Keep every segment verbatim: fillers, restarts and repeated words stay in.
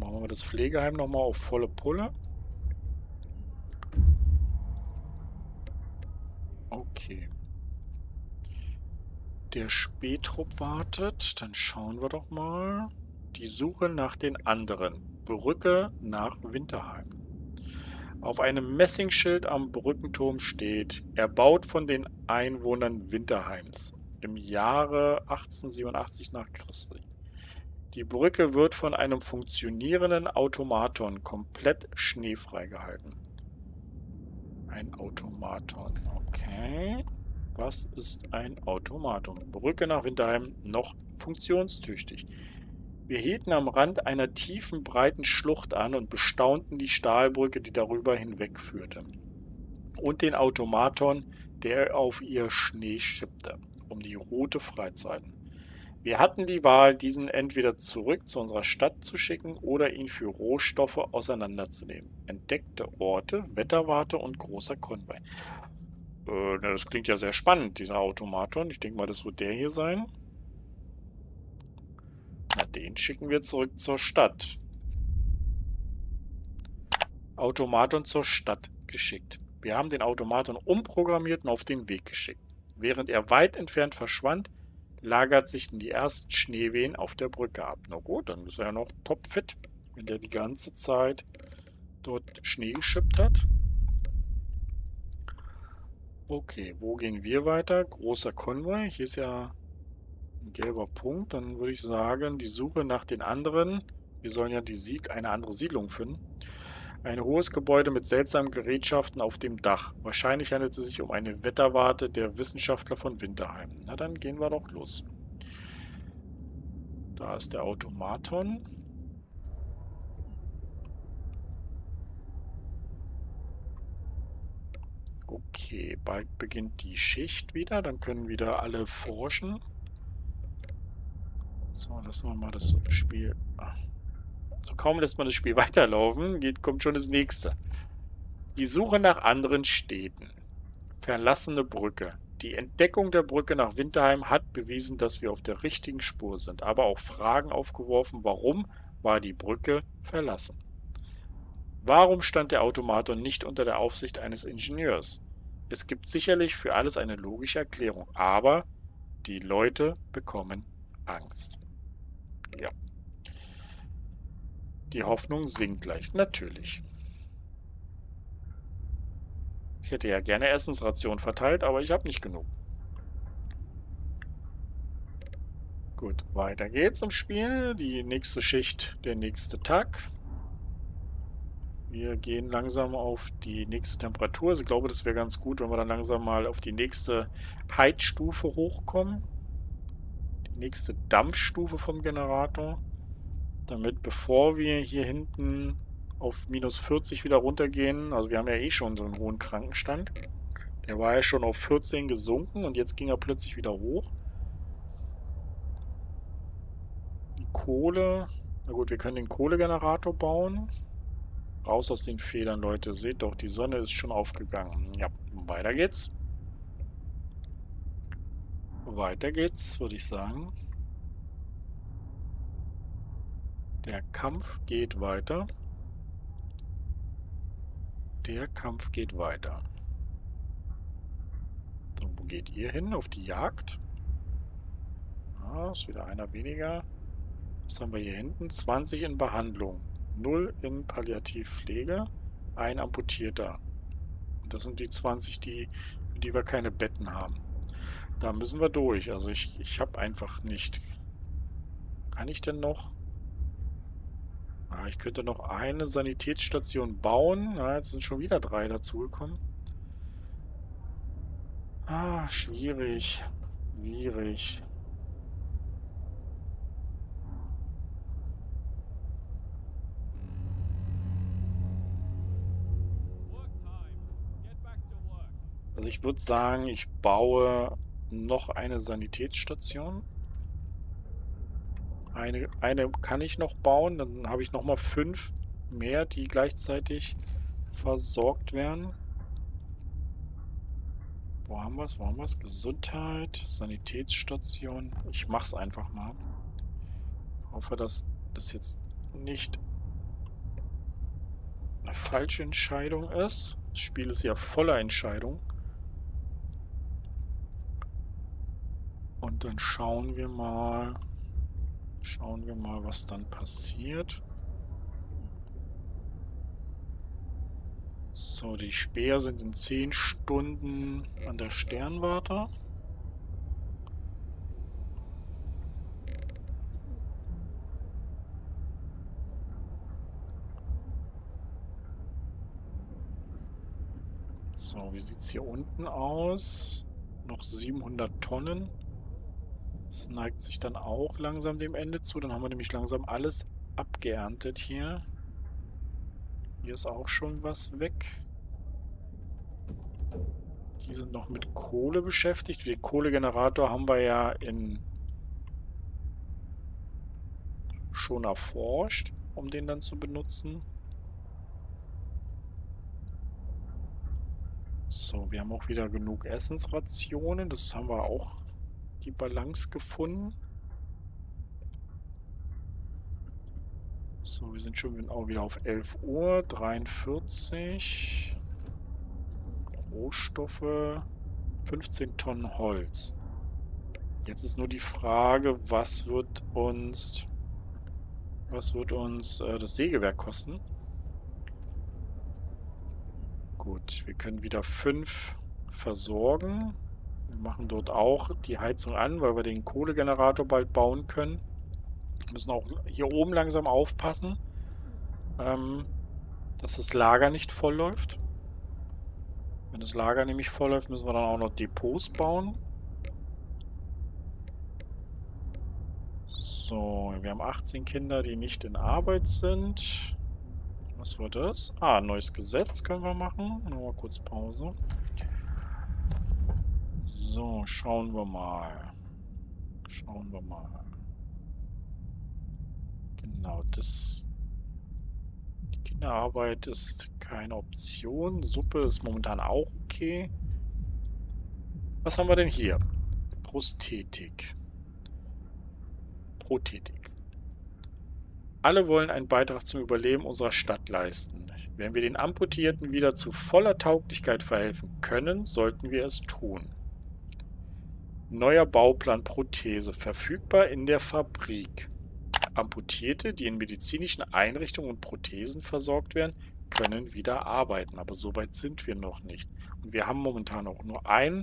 Machen wir das Pflegeheim nochmal auf volle Pulle. Okay. Der Spähtrupp wartet. Dann schauen wir doch mal. Die Suche nach den anderen. Brücke nach Winterheim. Auf einem Messingschild am Brückenturm steht, erbaut von den Einwohnern Winterheims im Jahre achtzehnhundertsiebenundachtzig nach Christus. Die Brücke wird von einem funktionierenden Automaton komplett schneefrei gehalten. Ein Automaton, okay. Was ist ein Automaton? Brücke nach Winterheim noch funktionstüchtig. Wir hielten am Rand einer tiefen, breiten Schlucht an und bestaunten die Stahlbrücke, die darüber hinwegführte. Und den Automaton, der auf ihr Schnee schippte, um die Route freizuhalten. Wir hatten die Wahl, diesen entweder zurück zu unserer Stadt zu schicken oder ihn für Rohstoffe auseinanderzunehmen. Entdeckte Orte, Wetterwarte und großer Konvoi. Äh, das klingt ja sehr spannend, dieser Automaton. Ich denke mal, das wird der hier sein. Na, den schicken wir zurück zur Stadt. Automaton zur Stadt geschickt. Wir haben den Automaton umprogrammiert und auf den Weg geschickt. Während er weit entfernt verschwand, lagert sich die ersten Schneewehen auf der Brücke ab. Na gut, dann ist er ja noch topfit, wenn der die ganze Zeit dort Schnee geschippt hat. Okay, wo gehen wir weiter? Großer Konvoi. Hier ist ja ein gelber Punkt. Dann würde ich sagen, die Suche nach den anderen. Wir sollen ja die Sied eine andere Siedlung finden. Ein hohes Gebäude mit seltsamen Gerätschaften auf dem Dach. Wahrscheinlich handelt es sich um eine Wetterwarte der Wissenschaftler von Winterheim. Na, dann gehen wir doch los. Da ist der Automaton. Okay, bald beginnt die Schicht wieder. Dann können wieder alle forschen. So, lassen wir mal das Spiel... So, kaum lässt man das Spiel weiterlaufen, geht, kommt schon das nächste. Die Suche nach anderen Städten. Verlassene Brücke. Die Entdeckung der Brücke nach Winterheim hat bewiesen, dass wir auf der richtigen Spur sind, aber auch Fragen aufgeworfen, warum war die Brücke verlassen? Warum stand der Automaton nicht unter der Aufsicht eines Ingenieurs? Es gibt sicherlich für alles eine logische Erklärung, aber die Leute bekommen Angst. Ja. Die Hoffnung sinkt leicht, natürlich. Ich hätte ja gerne Essensrationen verteilt, aber ich habe nicht genug. Gut, weiter geht's im Spiel. Die nächste Schicht, der nächste Tag. Wir gehen langsam auf die nächste Temperatur. Also ich glaube, das wäre ganz gut, wenn wir dann langsam mal auf die nächste Heizstufe hochkommen. Die nächste Dampfstufe vom Generator. Damit, bevor wir hier hinten auf minus vierzig wieder runtergehen, also wir haben ja eh schon so einen hohen Krankenstand. Der war ja schon auf vierzehn gesunken und jetzt ging er plötzlich wieder hoch. Die Kohle, na gut, wir können den Kohlegenerator bauen. Raus aus den Federn, Leute. Seht doch, die Sonne ist schon aufgegangen. Ja, weiter geht's. Weiter geht's, würde ich sagen. Der Kampf geht weiter. Der Kampf geht weiter. So, wo geht ihr hin? Auf die Jagd? Ah, ist wieder einer weniger. Was haben wir hier hinten? zwanzig in Behandlung. null in Palliativpflege. Ein Amputierter. Und das sind die zwanzig, die, für die wir keine Betten haben. Da müssen wir durch. Also ich, ich habe einfach nicht... Kann ich denn noch... Ah, ich könnte noch eine Sanitätsstation bauen. Ja, jetzt sind schon wieder drei dazugekommen. Ah, schwierig. Schwierig. Also ich würde sagen, ich baue noch eine Sanitätsstation. Eine, eine kann ich noch bauen, dann habe ich noch mal fünf mehr, die gleichzeitig versorgt werden. Wo haben wir es? Wo haben wir es? Gesundheit, Sanitätsstation. Ich mache es einfach mal. Hoffe, dass das jetzt nicht eine falsche Entscheidung ist. Das Spiel ist ja voller Entscheidungen. Und dann schauen wir mal, schauen wir mal, was dann passiert. So, die Späher sind in zehn Stunden an der Sternwarte. So, wie sieht es hier unten aus? Noch siebenhundert Tonnen. Das neigt sich dann auch langsam dem Ende zu. Dann haben wir nämlich langsam alles abgeerntet hier. Hier ist auch schon was weg. Die sind noch mit Kohle beschäftigt. Den Kohlegenerator haben wir ja in schon erforscht, um den dann zu benutzen. So, wir haben auch wieder genug Essensrationen. Das haben wir auch die Balance gefunden. So, wir sind schon auch wieder auf elf Uhr. dreiundvierzig. Rohstoffe. fünfzehn Tonnen Holz. Jetzt ist nur die Frage, was wird uns, was wird uns äh, das Sägewerk kosten? Gut, wir können wieder fünf versorgen. Wir machen dort auch die Heizung an, weil wir den Kohlegenerator bald bauen können. Wir müssen auch hier oben langsam aufpassen, ähm, dass das Lager nicht voll läuft. Wenn das Lager nämlich voll läuft, müssen wir dann auch noch Depots bauen. So, wir haben achtzehn Kinder, die nicht in Arbeit sind. Was war das? Ah, neues Gesetz können wir machen. Nur mal kurz Pause. So, schauen wir mal. Schauen wir mal. Genau, das... Die Kinderarbeit ist keine Option. Suppe ist momentan auch okay. Was haben wir denn hier? Prosthetik. Prothetik. Alle wollen einen Beitrag zum Überleben unserer Stadt leisten. Wenn wir den Amputierten wieder zu voller Tauglichkeit verhelfen können, sollten wir es tun. Neuer Bauplan Prothese verfügbar in der Fabrik. Amputierte, die in medizinischen Einrichtungen und Prothesen versorgt werden, können wieder arbeiten. Aber so weit sind wir noch nicht. Und wir haben momentan auch nur einen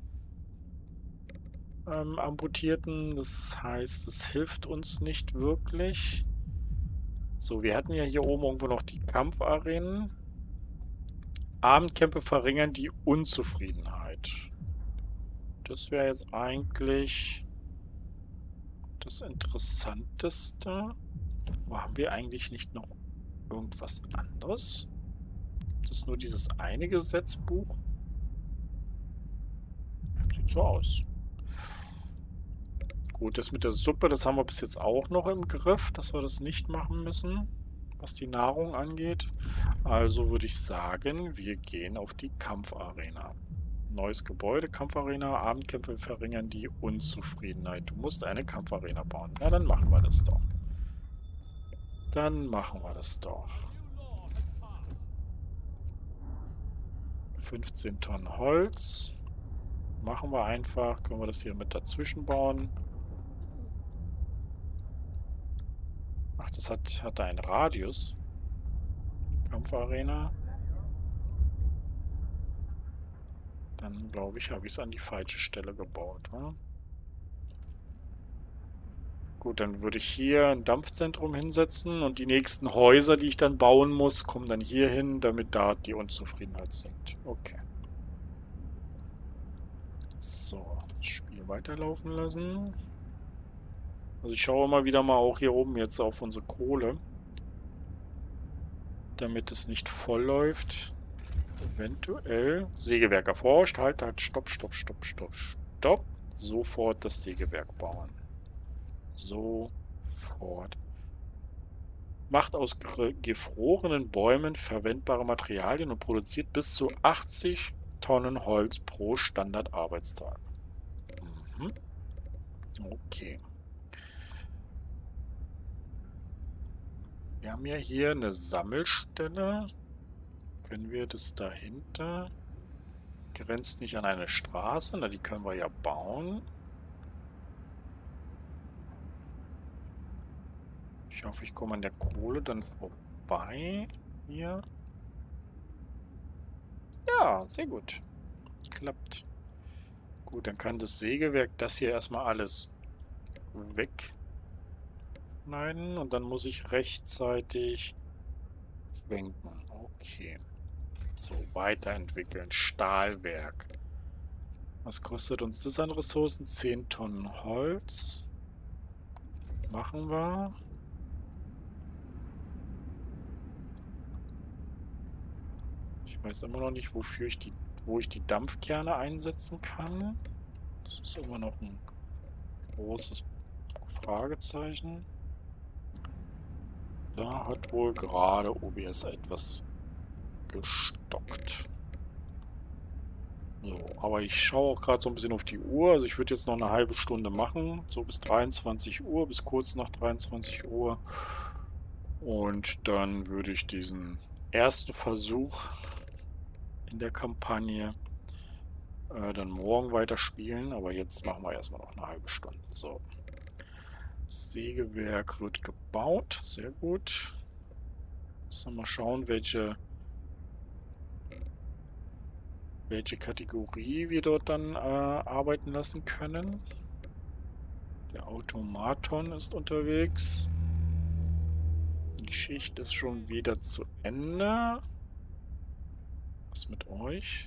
ähm, Amputierten. Das heißt, es hilft uns nicht wirklich. So, wir hatten ja hier oben irgendwo noch die Kampfarenen. Abendkämpfe verringern die Unzufriedenheit. Das wäre jetzt eigentlich das Interessanteste. Aber haben wir eigentlich nicht noch irgendwas anderes? Gibt es nur dieses eine Gesetzbuch? Sieht so aus. Gut, das mit der Suppe, das haben wir bis jetzt auch noch im Griff, dass wir das nicht machen müssen, was die Nahrung angeht. Also würde ich sagen, wir gehen auf die Kampfarena. Neues Gebäude, Kampfarena, Abendkämpfe verringern die Unzufriedenheit. Du musst eine Kampfarena bauen. Ja, dann machen wir das doch. Dann machen wir das doch. fünfzehn Tonnen Holz. Machen wir einfach. Können wir das hier mit dazwischen bauen. Ach, das hat, hat da einen Radius. Kampfarena. Dann, glaube ich, habe ich es an die falsche Stelle gebaut. Wa? Gut, dann würde ich hier ein Dampfzentrum hinsetzen und die nächsten Häuser, die ich dann bauen muss, kommen dann hier hin, damit da die Unzufriedenheit sinkt. Okay. So, das Spiel weiterlaufen lassen. Also ich schaue immer wieder mal auch hier oben jetzt auf unsere Kohle, damit es nicht voll läuft. Eventuell Sägewerk erforscht. Halt, halt, stopp, stopp, stopp, stopp, stopp. Sofort das Sägewerk bauen. Sofort. Macht aus gefrorenen Bäumen verwendbare Materialien und produziert bis zu achtzig Tonnen Holz pro Standardarbeitstag. Mhm. Okay. Wir haben ja hier eine Sammelstelle. Können wir das dahinter? Grenzt nicht an eine Straße? Na, die können wir ja bauen. Ich hoffe, ich komme an der Kohle dann vorbei. Hier. Ja, sehr gut. Klappt. Gut, dann kann das Sägewerk das hier erstmal alles wegschneiden. Und dann muss ich rechtzeitig schwenken. Okay. So, weiterentwickeln. Stahlwerk. Was kostet uns das an Ressourcen? zehn Tonnen Holz. Machen wir. Ich weiß immer noch nicht, wofür ich die, wo ich die Dampfkerne einsetzen kann. Das ist immer noch ein großes Fragezeichen. Da hat wohl gerade O B S etwas gestockt. So, aber ich schaue auch gerade so ein bisschen auf die Uhr. Also ich würde jetzt noch eine halbe Stunde machen. So bis dreiundzwanzig Uhr, bis kurz nach dreiundzwanzig Uhr. Und dann würde ich diesen ersten Versuch in der Kampagne äh, dann morgen weiterspielen. Aber jetzt machen wir erstmal noch eine halbe Stunde. So. Das Sägewerk wird gebaut. Sehr gut. Müssen wir mal schauen, welche welche Kategorie wir dort dann äh, arbeiten lassen können. Der Automaton ist unterwegs. Die Schicht ist schon wieder zu Ende. Was mit euch?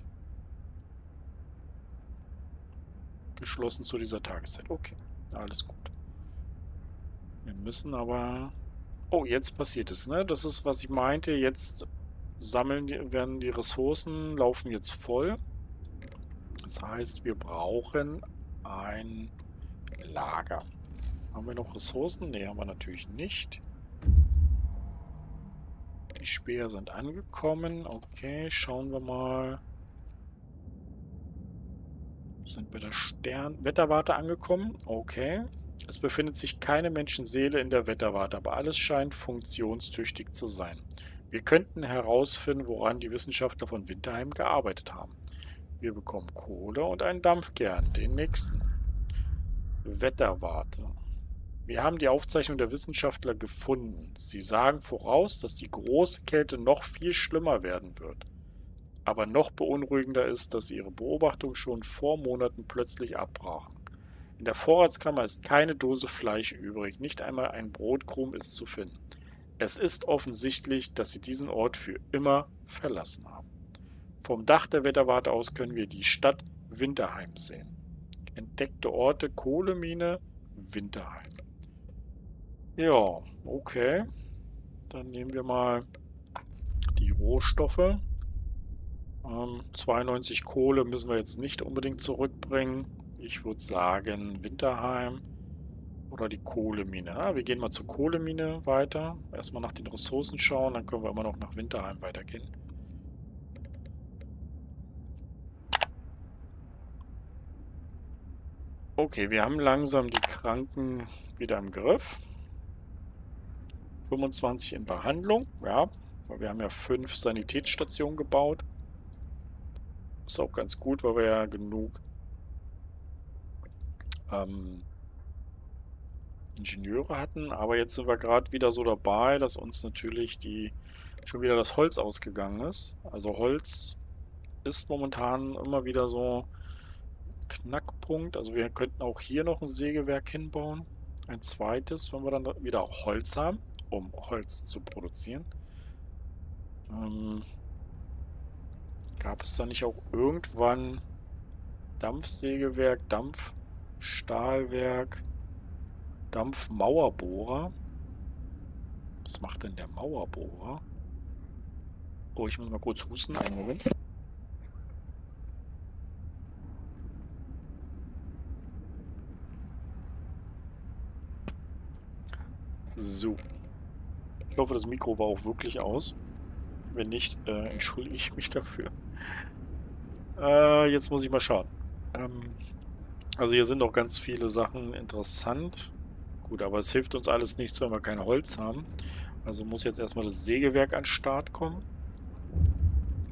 Geschlossen zu dieser Tageszeit. Okay, alles gut. Wir müssen aber... Oh, jetzt passiert es, ne? Das ist, was ich meinte. Jetzt sammeln die, werden die Ressourcen, laufen jetzt voll. Das heißt, wir brauchen ein Lager. Haben wir noch Ressourcen? Ne, haben wir natürlich nicht. Die Speer sind angekommen. Okay, schauen wir mal. Sind bei der Stern-Wetterwarte angekommen. Okay. Es befindet sich keine Menschenseele in der Wetterwarte, aber alles scheint funktionstüchtig zu sein. Wir könnten herausfinden, woran die Wissenschaftler von Winterheim gearbeitet haben. Wir bekommen Kohle und einen Dampfkern, den nächsten. Wetterwarte. Wir haben die Aufzeichnung der Wissenschaftler gefunden. Sie sagen voraus, dass die große Kälte noch viel schlimmer werden wird. Aber noch beunruhigender ist, dass ihre Beobachtungen schon vor Monaten plötzlich abbrachen. In der Vorratskammer ist keine Dose Fleisch übrig, nicht einmal ein Brotkrumm ist zu finden. Es ist offensichtlich, dass sie diesen Ort für immer verlassen haben. Vom Dach der Wetterwarte aus können wir die Stadt Winterheim sehen. Entdeckte Orte, Kohlemine, Winterheim. Ja, okay. Dann nehmen wir mal die Rohstoffe. Ähm, zweiundneunzig Kohle müssen wir jetzt nicht unbedingt zurückbringen. Ich würde sagen Winterheim oder die Kohlemine. Ja, wir gehen mal zur Kohlemine weiter. Erstmal nach den Ressourcen schauen, dann können wir immer noch nach Winterheim weitergehen. Okay, wir haben langsam die Kranken wieder im Griff. fünfundzwanzig in Behandlung, ja, weil wir haben ja fünf Sanitätsstationen gebaut. Ist auch ganz gut, weil wir ja genug ähm, Ingenieure hatten. Aber jetzt sind wir gerade wieder so dabei, dass uns natürlich die schon wieder das Holz ausgegangen ist. Also Holz ist momentan immer wieder so Knackpunkt. Also wir könnten auch hier noch ein Sägewerk hinbauen. Ein zweites, wenn wir dann wieder Holz haben, um Holz zu produzieren. Ähm, gab es da nicht auch irgendwann Dampfsägewerk, Dampfstahlwerk, Dampfmauerbohrer? Was macht denn der Mauerbohrer? Oh, ich muss mal kurz husten. Einen Moment. So. Ich hoffe, das Mikro war auch wirklich aus. Wenn nicht, äh, entschuldige ich mich dafür. Äh, jetzt muss ich mal schauen. Ähm, also hier sind auch ganz viele Sachen interessant. Gut, aber es hilft uns alles nichts, wenn wir kein Holz haben. Also muss jetzt erstmal das Sägewerk an den Start kommen.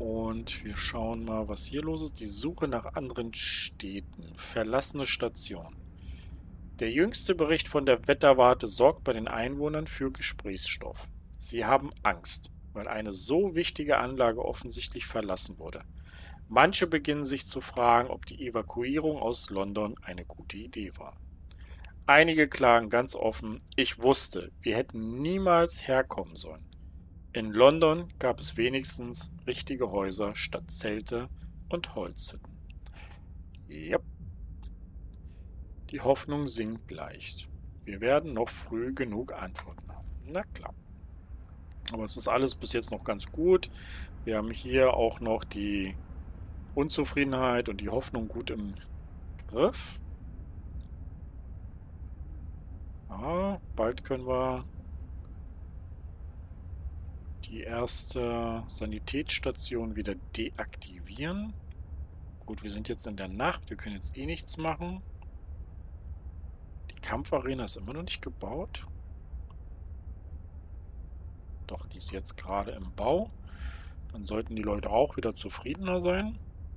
Und wir schauen mal, was hier los ist. Die Suche nach anderen Städten. Verlassene Station. Der jüngste Bericht von der Wetterwarte sorgt bei den Einwohnern für Gesprächsstoff. Sie haben Angst, weil eine so wichtige Anlage offensichtlich verlassen wurde. Manche beginnen sich zu fragen, ob die Evakuierung aus London eine gute Idee war. Einige klagen ganz offen, ich wusste, wir hätten niemals herkommen sollen. In London gab es wenigstens richtige Häuser statt Zelte und Holzhütten. Yep. Die Hoffnung sinkt leicht. Wir werden noch früh genug Antworten haben. Na klar. Aber es ist alles bis jetzt noch ganz gut. Wir haben hier auch noch die Unzufriedenheit und die Hoffnung gut im Griff. Ah, bald können wir die erste Sanitätsstation wieder deaktivieren. Gut, wir sind jetzt in der Nacht. Wir können jetzt eh nichts machen. Die Kampfarena ist immer noch nicht gebaut. Doch, die ist jetzt gerade im Bau. Dann sollten die Leute auch wieder zufriedener sein.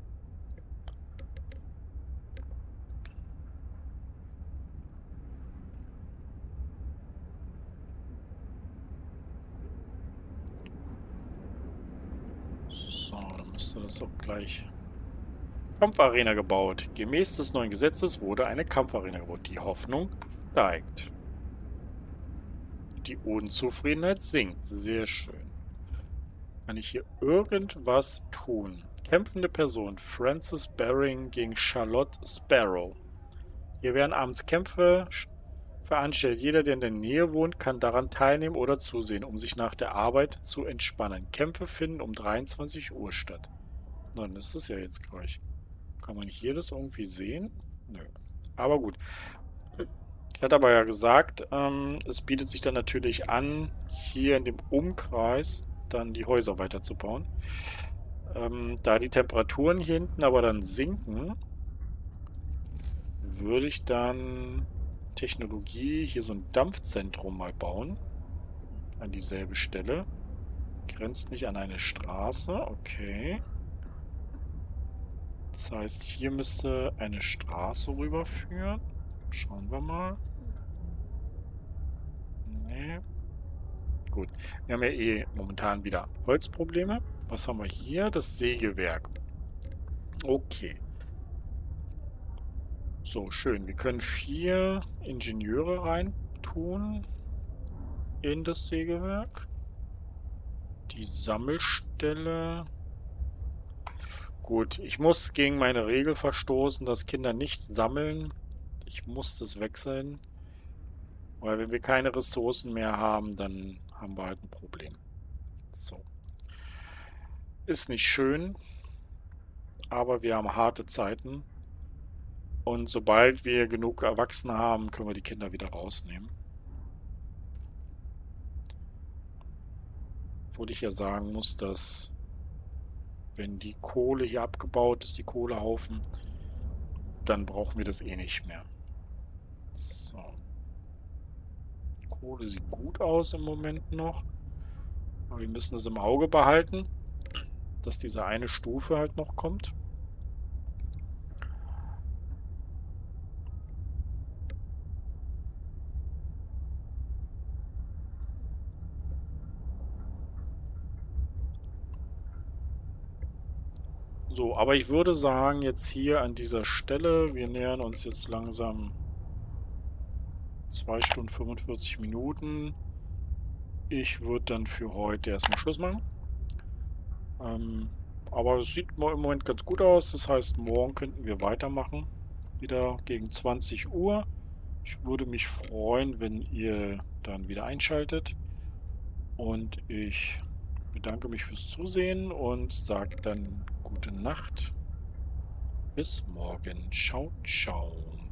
So, dann müsste das auch gleich... Kampfarena gebaut. Gemäß des neuen Gesetzes wurde eine Kampfarena gebaut. Die Hoffnung steigt. Die Unzufriedenheit sinkt. Sehr schön. Kann ich hier irgendwas tun? Kämpfende Person. Frances Baring gegen Charlotte Sparrow. Hier werden abends Kämpfe veranstaltet. Jeder, der in der Nähe wohnt, kann daran teilnehmen oder zusehen, um sich nach der Arbeit zu entspannen. Kämpfe finden um dreiundzwanzig Uhr statt. Na, dann ist es ja jetzt gleich. Kann man hier das irgendwie sehen? Nö. Aber gut. Ich hatte aber ja gesagt, ähm, es bietet sich dann natürlich an, hier in dem Umkreis dann die Häuser weiterzubauen. Ähm, da die Temperaturen hier hinten aber dann sinken, würde ich dann Technologie, hier so ein Dampfzentrum mal bauen. An dieselbe Stelle. Grenzt nicht an eine Straße. Okay. Das heißt, hier müsste eine Straße rüberführen. Schauen wir mal. Nee. Gut. Wir haben ja eh momentan wieder Holzprobleme. Was haben wir hier? Das Sägewerk. Okay. So, schön. Wir können vier Ingenieure reintun in das Sägewerk. Die Sammelstelle... Gut, ich muss gegen meine Regel verstoßen, dass Kinder nicht sammeln. Ich muss das wechseln. Weil wenn wir keine Ressourcen mehr haben, dann haben wir halt ein Problem. So. Ist nicht schön, aber wir haben harte Zeiten. Und sobald wir genug Erwachsene haben, können wir die Kinder wieder rausnehmen. Obwohl ich ja sagen muss, dass... wenn die Kohle hier abgebaut ist, die Kohlehaufen, dann brauchen wir das eh nicht mehr. So. Kohle sieht gut aus im Moment noch. Aber wir müssen es im Auge behalten, dass diese eine Stufe halt noch kommt. So, aber ich würde sagen, jetzt hier an dieser Stelle, wir nähern uns jetzt langsam zwei Stunden fünfundvierzig Minuten. Ich würde dann für heute erstmal Schluss machen. Ähm, aber es sieht im Moment ganz gut aus. Das heißt, morgen könnten wir weitermachen. Wieder gegen zwanzig Uhr. Ich würde mich freuen, wenn ihr dann wieder einschaltet. Und ich bedanke mich fürs Zusehen und sage dann gute Nacht. Bis morgen. Ciao, ciao.